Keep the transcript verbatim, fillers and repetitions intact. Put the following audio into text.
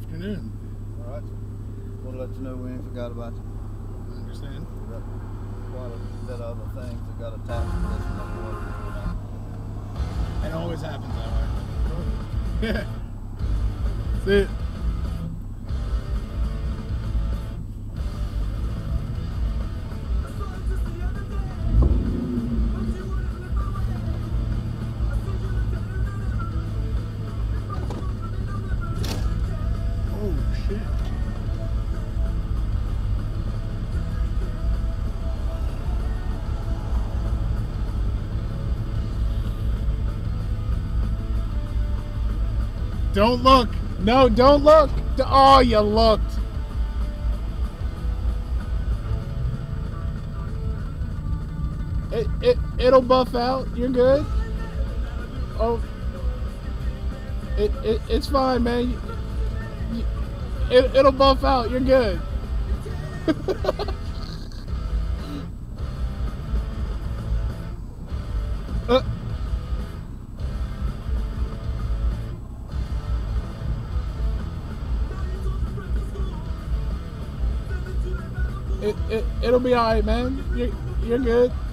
afternoon. All right. We'll let you know we ain't forgot about you. I understand. We got quite a bit of other things that got attached to this one. It always happens that way. Yeah. See it. Oh shit. Don't look. No, don't look. Oh, you looked. It, it, it'll buff out. You're good. Oh. It, it, it's fine, man. You, you, it, it'll buff out. You're good. uh. It, it, it'll be alright, man. You're, you're good.